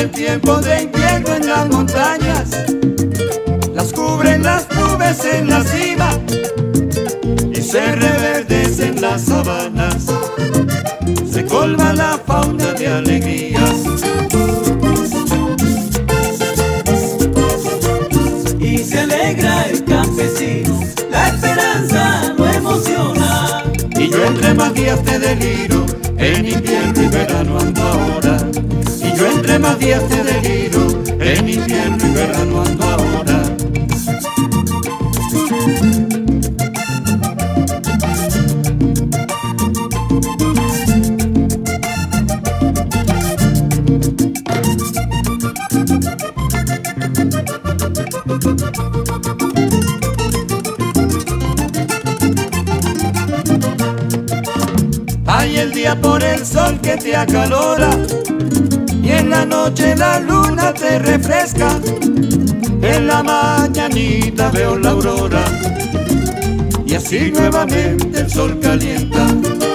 el tiempo de invierno en las montañas, las cubren las nubes en la cima y se reverdecen las sabanas, se colma la fauna de alegrías. Y se alegra el campesino, la esperanza lo emociona. Y yo entre más días te deliro, en invierno y verano ando ahora. Y yo entre más días te deliro, en invierno y verano ando ahora. Hay el día por el sol que te acalora y en la noche la luna te refresca. En la mañanita veo la aurora y así nuevamente el sol calienta.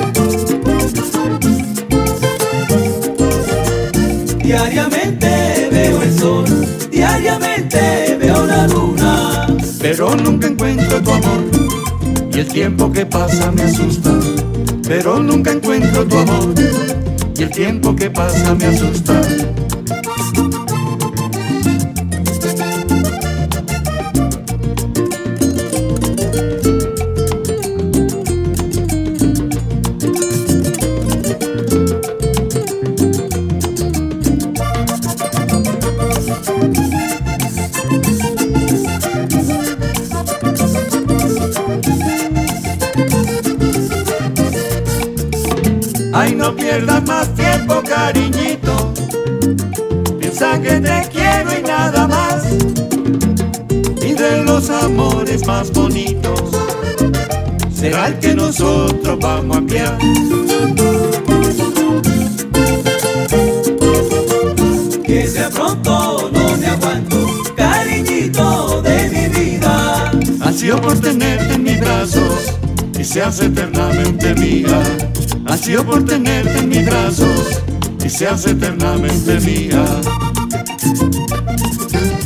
Diariamente veo el sol, diariamente veo la luna, pero nunca encuentro tu amor y el tiempo que pasa me asusta. Pero nunca encuentro tu amor y el tiempo que pasa me asusta. Ay, no pierdas más tiempo, cariñito, piensa que te quiero y nada más. Y de los amores más bonitos será el que nosotros vamos a enviar. Que sea pronto, no me aguanto, cariñito de mi vida. Ansío por tenerte en mis brazos y seas eternamente mía. Ansío por tenerte en mis brazos y seas eternamente mía.